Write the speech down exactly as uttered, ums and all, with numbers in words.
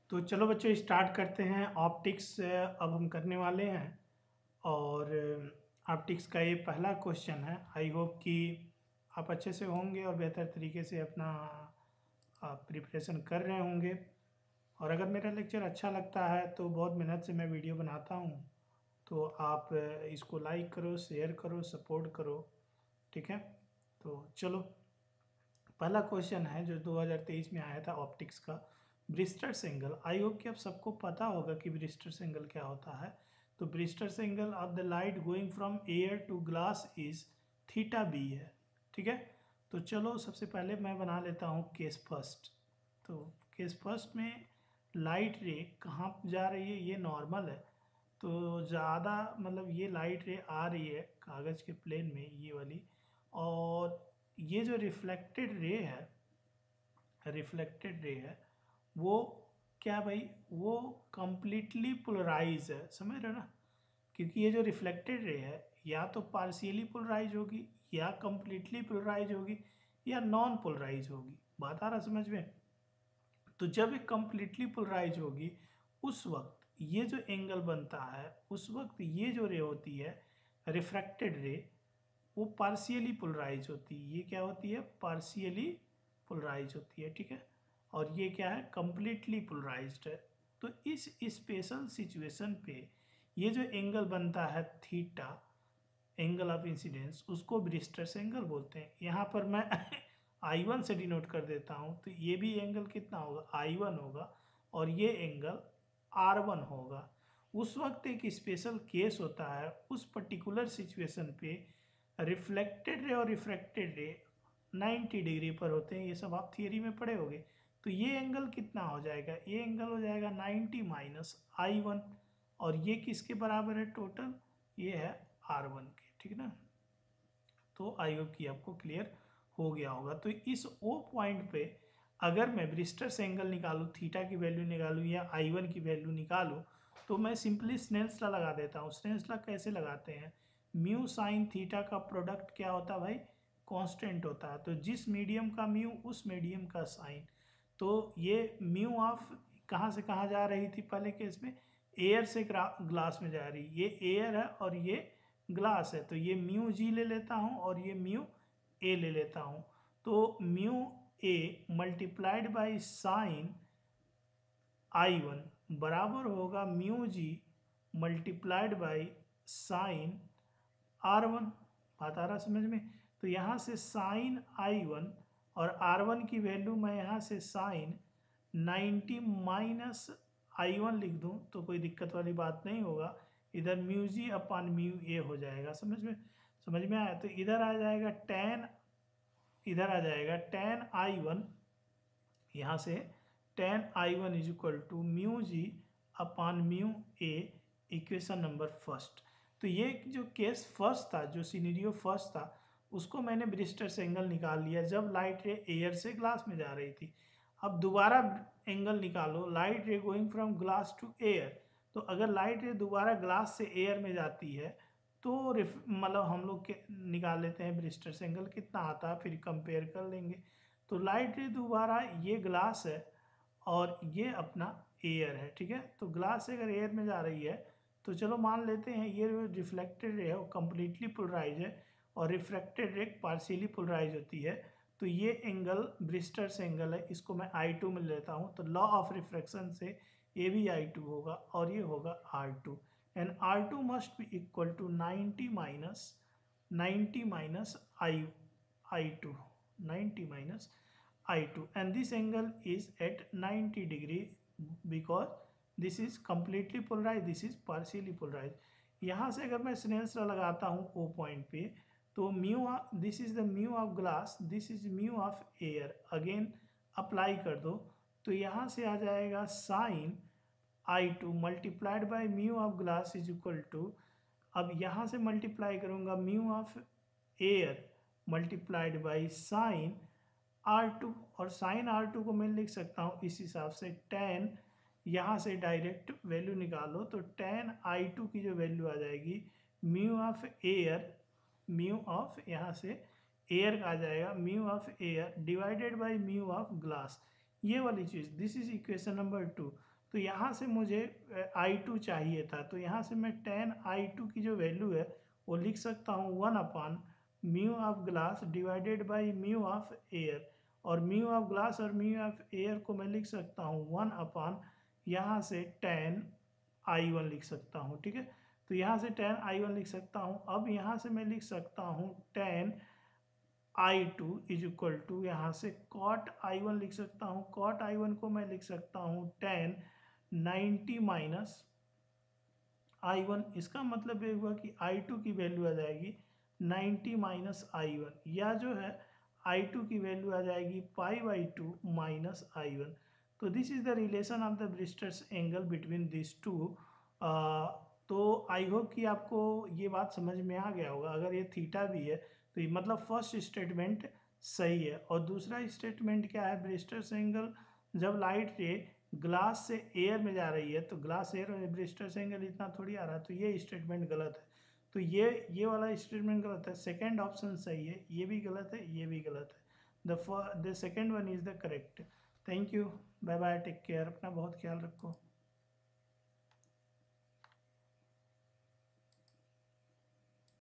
तो चलो बच्चों स्टार्ट करते हैं। ऑप्टिक्स अब हम करने वाले हैं और ऑप्टिक्स का ये पहला क्वेश्चन है। आई होप कि आप अच्छे से होंगे और बेहतर तरीके से अपना प्रिपरेशन कर रहे होंगे। और अगर मेरा लेक्चर अच्छा लगता है तो बहुत मेहनत से मैं वीडियो बनाता हूँ, तो आप इसको लाइक करो, शेयर करो, सपोर्ट करो, ठीक है। तो चलो पहला क्वेश्चन है जो दो हज़ार तेईस में आया था ऑप्टिक्स का, ब्रिस्टर्स एंगल। आई होप कि आप सबको पता होगा कि ब्रिस्टर्स एंगल क्या होता है। तो Brewster's angle of the light going from air to glass is theta B है, ठीक है। तो चलो सबसे पहले मैं बना लेता हूँ केस फर्स्ट। तो केस फर्स्ट में लाइट रे कहाँ जा रही है, ये नॉर्मल है। तो ज़्यादा मतलब ये लाइट रे आ रही है कागज़ के प्लेन में, ये वाली, और ये जो रिफ्लेक्टेड रे है, रिफ्लेक्टेड रे है वो क्या भाई, वो कंप्लीटली पोलराइज है, समझ रहे हो ना। क्योंकि ये जो रिफ्लेक्टेड रे है या तो पार्शियली पोलराइज होगी, या कंप्लीटली पोलराइज होगी, या नॉन पोलराइज होगी। बात आ रहा समझ में। तो जब ये कंप्लीटली पोलराइज होगी उस वक्त ये जो एंगल बनता है, उस वक्त ये जो रे होती है रिफ्रैक्टेड रे, वो पार्शियली पोलराइज होती है। ये क्या होती है, पार्शियली पोलराइज होती है, ठीक है। और ये क्या है, कंप्लीटली पोलराइज्ड है। तो इस स्पेशल सिचुएशन पे ये जो एंगल बनता है थीटा, एंगल ऑफ इंसिडेंस, उसको ब्रिस्टर्स एंगल बोलते हैं। यहाँ पर मैं आई वन से डिनोट कर देता हूँ। तो ये भी एंगल कितना होगा, आई वन होगा, और ये एंगल आर वन होगा। उस वक्त एक स्पेशल केस होता है, उस पर्टिकुलर सिचुएशन पे रिफ्लेक्टेड रे और रिफ्रैक्टेड रे नब्बे डिग्री पर होते हैं। ये सब आप थियरी में पढ़े होंगे। तो ये एंगल कितना हो जाएगा, ये एंगल हो जाएगा नब्बे माइनस आई वन, और ये किसके बराबर है टोटल, ये है आर वन के, ठीक है ना। तो आई होप कि आपको क्लियर हो गया होगा। तो इस ओ पॉइंट पे अगर मैं ब्रिस्टर्स एंगल निकालूँ, थीटा की वैल्यू निकालूँ या आई वन की वैल्यू निकालूँ, तो मैं सिंपली स्नेल्स लॉ लगा देता हूँ। स्नेल्स लॉ कैसे लगाते हैं, म्यू साइन थीटा का प्रोडक्ट क्या होता है भाई, कांस्टेंट होता है। तो जिस मीडियम का म्यू उस मीडियम का साइन। तो ये म्यू ऑफ कहाँ से कहाँ जा रही थी पहले केस में, एयर से ग्लास में जा रही, ये एयर है और ये ग्लास है। तो ये म्यू जी ले लेता हूँ और ये म्यू ए ले लेता हूँ। तो mu a multiplied by sine i one बराबर होगा mu g multiplied by sine r one. बात आ रहा समझ में। तो यहाँ से साइन आई वन और आर वन की वैल्यू मैं यहाँ से sine ninety minus i one लिख दूँ तो कोई दिक्कत वाली बात नहीं होगा। इधर म्यू जी अपान म्यू ए हो जाएगा, समझ में समझ में आया। तो इधर आ जाएगा टेन, इधर आ जाएगा टेन आई वन, यहाँ से tan i one is equal to mu g upon mu a, equation number first. तो ये जो केस फर्स्ट था, जो सिनेरियो फर्स्ट था, उसको मैंने ब्रिस्टर्स एंगल निकाल लिया जब लाइट रे एयर से ग्लास में जा रही थी। अब दोबारा एंगल निकालो, light ray going from glass to air. तो अगर लाइट रे दोबारा ग्लास से एयर में जाती है तो मतलब हम लोग के निकाल लेते हैं ब्रिस्टर्स एंगल कितना आता है, फिर कंपेयर कर लेंगे। तो लाइट रे दोबारा, ये ग्लास है और ये अपना एयर है, ठीक है। तो ग्लास से अगर एयर में जा रही है तो चलो मान लेते हैं ये रिफ्लेक्टेड रे है वो कम्प्लीटली पोलराइज है, और रिफ्रैक्टेड रे पार्शियली पोलराइज होती है। तो ये एंगल ब्रिस्टर्स एंगल है, इसको मैं आई टू में लेता हूँ। तो लॉ ऑफ रिफ्रैक्शन से ये भी आई टू होगा और ये होगा r two, and r two must be equal to ninety minus ninety minus i i two, ninety minus i two, and this angle is at ninety degree because this is completely polarized, this is partially polarized। यहाँ से अगर मैं Snell's law लगाता हूँ ओ point पे, तो mu, this is the mu of glass, this is mu of air, again apply कर दो। तो यहाँ से आ जाएगा sine i two multiplied by mu of glass is equal to, अब यहाँ से मल्टीप्लाई करूँगा mu of air multiplied by sine r two, और साइन आर टू को मैं लिख सकता हूँ इस हिसाब से टेन, यहाँ से डायरेक्ट वैल्यू निकालो तो टेन आई टू की जो वैल्यू आ जाएगी mu of air, mu of यहाँ से एयर का आ जाएगा mu of air divided by mu of glass, ये वाली चीज़। This is equation number two. तो यहाँ से मुझे आई टू चाहिए था, तो यहाँ से मैं टेन आई टू की जो वैल्यू है वो लिख सकता हूँ one upon mu of glass divided by mu of air, और म्यू ऑफ ग्लास और म्यू ऑफ एयर को मैं लिख सकता हूँ वन अपॉन यहाँ से टेन आई वन लिख सकता हूँ। ठीक है, तो यहाँ से टेन आई वन लिख सकता हूँ। अब यहाँ से मैं लिख सकता हूँ tan i two is equal to यहाँ से कॉट आई वन लिख सकता हूँ। कॉट आई वन को मैं लिख सकता हूँ tan ninety minus i one. इसका मतलब ये हुआ कि आई टू की वैल्यू आ जाएगी नाइन्टी माइनस आई वन, या जो है आई टू की वैल्यू आ जाएगी pi by two minus i one. तो this is the relation of the Brewster's angle between this two. तो आई होप कि आपको ये बात समझ में आ गया होगा। अगर ये थीटा भी है तो ये मतलब फर्स्ट स्टेटमेंट सही है। और दूसरा स्टेटमेंट क्या है, ब्रिस्टर्स एंगल जब लाइट रे ग्लास से एयर में जा रही है तो ग्लास एयर में ब्रिस्टर्स एंगल इतना थोड़ी आ रहा है, तो ये स्टेटमेंट गलत है। तो ये ये वाला स्टेटमेंट गलत है। सेकंड ऑप्शन सही है, ये भी गलत है, ये भी गलत है। The the second one is the correct. Thank you, bye bye, take care, अपना बहुत ख्याल रखो।